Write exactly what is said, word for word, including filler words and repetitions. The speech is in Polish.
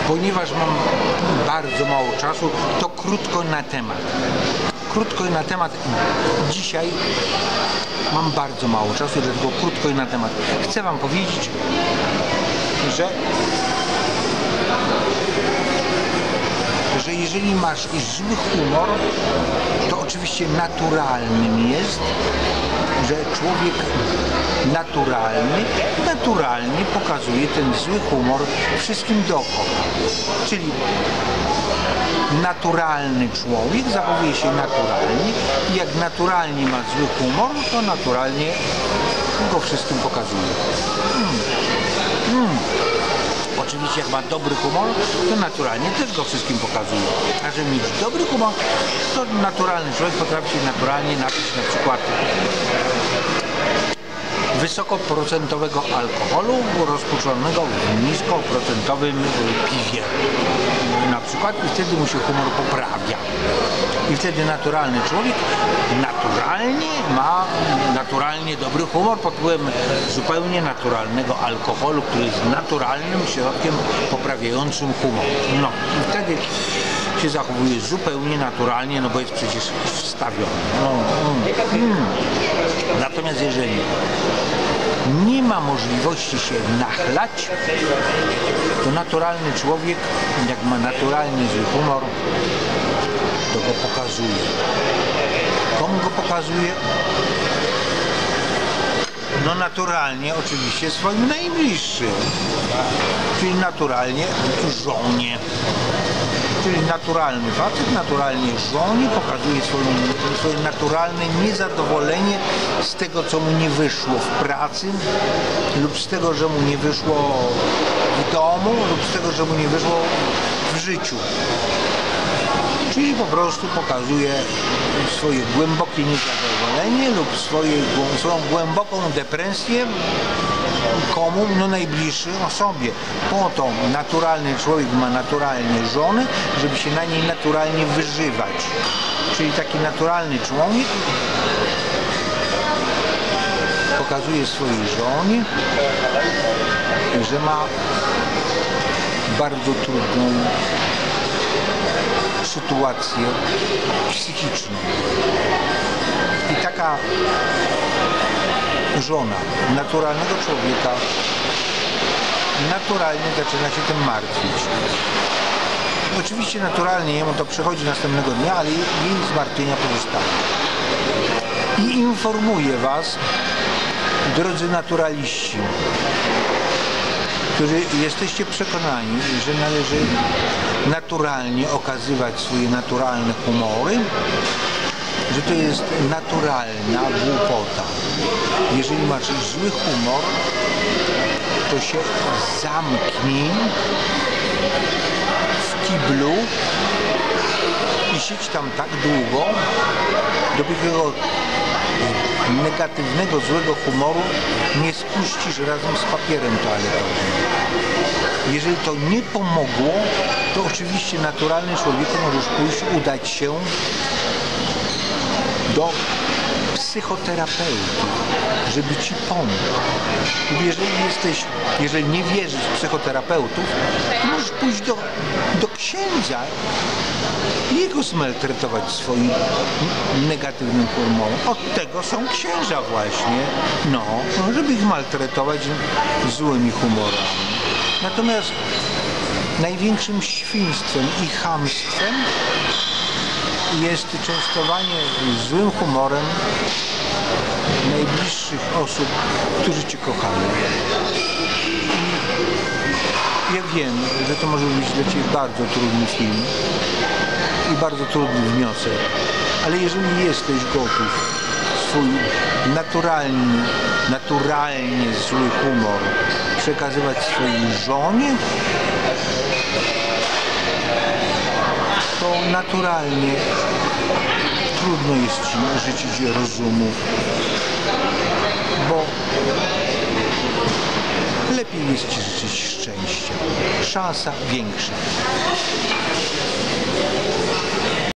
Ponieważ mam bardzo mało czasu, to krótko na temat. Krótko i na temat. Dzisiaj mam bardzo mało czasu, dlatego krótko i na temat. Chcę wam powiedzieć, że że jeżeli masz zły humor, to oczywiście naturalnym jest, że człowiek naturalny, naturalnie pokazuje ten zły humor wszystkim dookoła. Czyli naturalny człowiek zachowuje się naturalnie i jak naturalnie ma zły humor, to naturalnie go wszystkim pokazuje. Hmm. Hmm. Oczywiście jak ma dobry humor, to naturalnie też go wszystkim pokazuje. A żeby mieć dobry humor, to naturalny człowiek potrafi się naturalnie napić na przykład wysokoprocentowego alkoholu rozpuszczonego w niskoprocentowym piwie. Na przykład i wtedy mu się humor poprawia. I wtedy naturalny człowiek naturalnie ma naturalnie dobry humor pod wpływem zupełnie naturalnego alkoholu, który jest naturalnym środkiem poprawiającym humor. No i wtedy się zachowuje zupełnie naturalnie, no bo jest przecież wstawiony. No, mm, mm. Natomiast jeżeli nie ma możliwości się nachlać, to naturalny człowiek, jak ma naturalnie zły humor, to go pokazuje. Komu go pokazuje? No naturalnie oczywiście swoim najbliższym, czyli naturalnie żonie. Czyli naturalny facet naturalnie żonie pokazuje swoje, swoje naturalne niezadowolenie z tego, co mu nie wyszło w pracy lub z tego, że mu nie wyszło w domu lub z tego, że mu nie wyszło w życiu. Czyli po prostu pokazuje swoje głębokie niezadowolenie lub swoje, swoją głęboką depresję. Komu? No najbliższej osobie. Po to naturalny człowiek ma naturalnie żonę, żeby się na niej naturalnie wyżywać. Czyli taki naturalny człowiek pokazuje swojej żonie, że ma bardzo trudną sytuację psychiczną. I taka żona naturalnego człowieka naturalnie zaczyna się tym martwić. Oczywiście naturalnie jemu to przychodzi następnego dnia, ale jej zmartwienia pozostają. I informuje was, drodzy naturaliści, którzy jesteście przekonani, że należy naturalnie okazywać swoje naturalne humory, że to jest naturalna głupota. Jeżeli masz zły humor, to się zamknij w kiblu i siedź tam tak długo, dopóki tego negatywnego, złego humoru nie spuścisz razem z papierem toaletowym. Jeżeli to nie pomogło, to oczywiście naturalny człowieku możesz pójść, udać się do psychoterapeuty, żeby ci pomóc. Jeżeli jesteś, jeżeli nie wierzysz w psychoterapeutów, to możesz pójść do, do księdza i jego zmaltretować swoim negatywnym humorem. Od tego są księża właśnie, no, żeby ich maltretować złymi humorami. Natomiast największym świństwem i chamstwem jest częstowanie złym humorem najbliższych osób, którzy cię kochają. I ja wiem, że to może być dla ciebie bardzo trudny film i bardzo trudny wniosek, ale jeżeli jesteś gotów swój naturalny, naturalnie zły humor przekazywać swojej żonie, to naturalnie trudno jest ci życzyć rozumu, bo lepiej jest ci życzyć szczęścia. Szansa większa.